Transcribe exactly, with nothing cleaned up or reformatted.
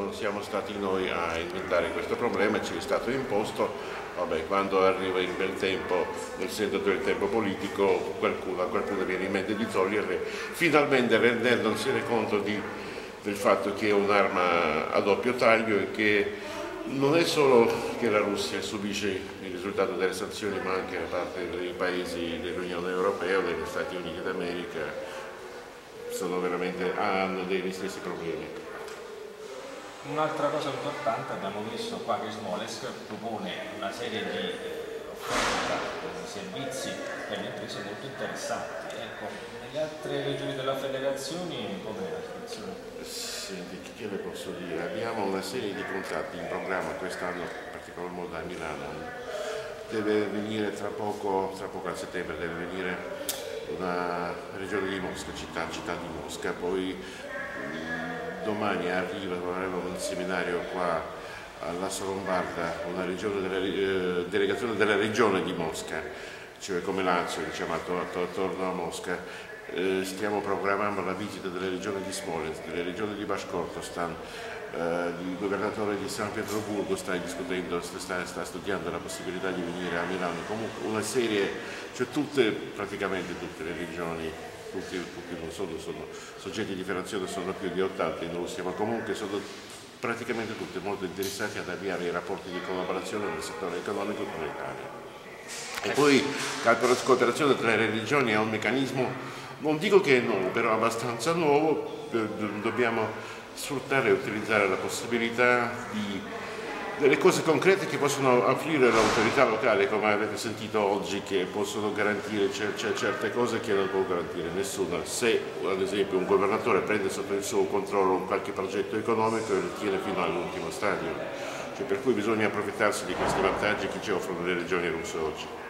non siamo stati noi a inventare questo problema, ci è stato imposto. Vabbè, quando arriva in quel tempo, nel senso del tempo politico, qualcuno, a qualcuno viene in mente di toglierle, finalmente rendendosi conto di, del fatto che è un'arma a doppio taglio e che non è solo che la Russia subisce il risultato delle sanzioni, ma anche da parte dei paesi dell'Unione Europea o degli Stati Uniti d'America sono veramente, hanno degli stessi problemi. Un'altra cosa importante, abbiamo visto qua che Smolensk propone una serie di offerta di servizi per le imprese molto interessanti. Ecco, nelle altre regioni della federazione com'è la situazione? Senti, che le posso dire? Abbiamo una serie di contratti in programma quest'anno, in particolar modo a Milano. Deve venire tra poco, tra poco a settembre, deve venire una regione di Mosca, città, città di Mosca, poi domani arriva, avremo un seminario qua all'Asso Lombarda, una regione della, eh, delegazione della regione di Mosca, cioè come Lazio, diciamo, attorno a Mosca. Eh, stiamo programmando la visita delle regioni di Smolensk, delle regioni di Bashkortostan, eh, il governatore di San Pietroburgo sta discutendo, sta, sta studiando la possibilità di venire a Milano, comunque una serie, cioè tutte, praticamente tutte le regioni, tutti, tutti non sono, sono soggetti di federazione, sono più di ottanta in Russia, ma comunque sono praticamente tutte molto interessati ad avviare i rapporti di collaborazione nel settore economico con l'Italia. E poi la cooperazione tra le regioni è un meccanismo, non dico che è nuovo, però abbastanza nuovo. Dobbiamo sfruttare e utilizzare la possibilità di delle cose concrete che possono offrire l'autorità locale, come avete sentito oggi, che possono garantire certe cose che non può garantire nessuno. Se ad esempio un governatore prende sotto il suo controllo un qualche progetto economico e lo tiene fino all'ultimo stadio, cioè, per cui bisogna approfittarsi di questi vantaggi che ci offrono le regioni russe oggi.